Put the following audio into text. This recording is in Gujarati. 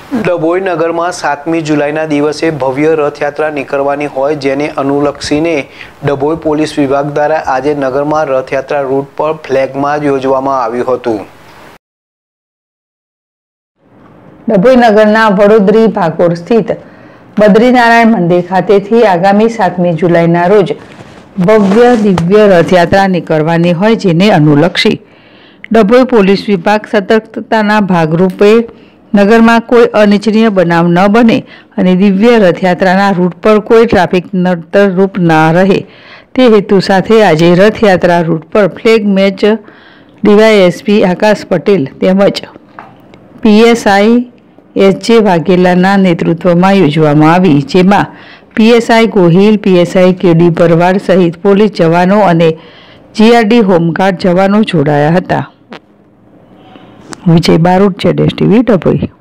ડભોઈ નગરમાં 7મી જુલાઈના દિવસે ભવ્ય રથયાત્રા નીકળવાની હોય, જેને અનુલક્ષીને ડભોઈ પોલીસ વિભાગ દ્વારા આજે નગરમાં રથયાત્રા રૂટ પર ફ્લેગ માર્ચ યોજવામાં આવ્યું હતું। ડભોઈ નગરના વડોદરી ભાગોળ સ્થિત બદ્રીનારાયણ મંદિર ખાતેથી આગામી 7મી જુલાઈના રોજ ભવ્ય દિવ્ય રથયાત્રા નીકળવાની હોય, જેને અનુલક્ષી ડભોઈ પોલીસ વિભાગ સતર્કતાના ભાગરૂપે નગરમાં કોઈ અનિચ્છનીય બનાવ ન બને અને દિવ્ય રથયાત્રાના રૂટ પર કોઈ ટ્રાફિક નડતરરૂપ ન રહે તે હેતુ સાથે આજે રથયાત્રા રૂટ પર flag march DYSP Akash Patel તેમજ પીએસઆઈ એસ.જે. વાઘેલાના નેતૃત્વમાં યોજવામાં આવી, જેમાં PSI Gohil, PSI K D. Bharwad સહિત પોલીસ જવાનો અને જીઆરડી હોમગાર્ડ જવાનો જોડાયા હતા। વિજય બારોટ, ZSTV, ડભોઈ।